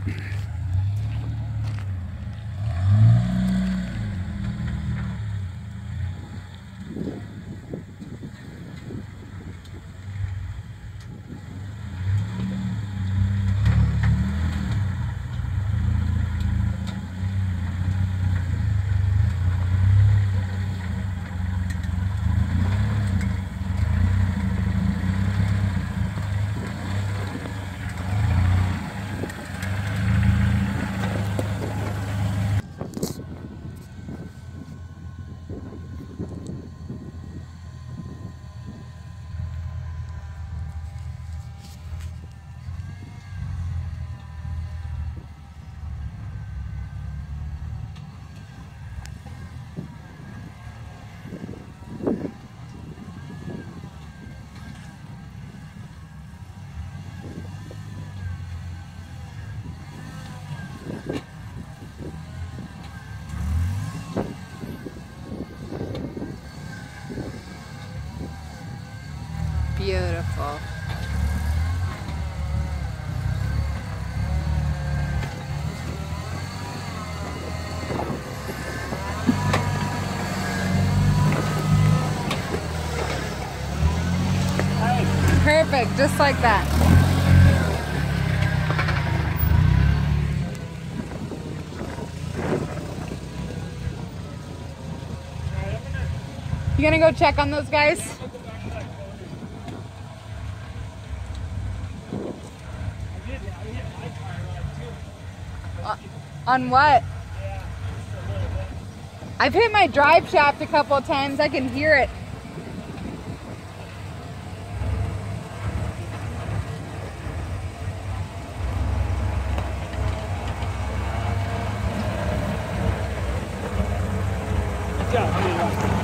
Beautiful. Perfect, just like that. You gonna go check on those guys? On what? I've hit my drive shaft a couple of times. I can hear it. Yeah.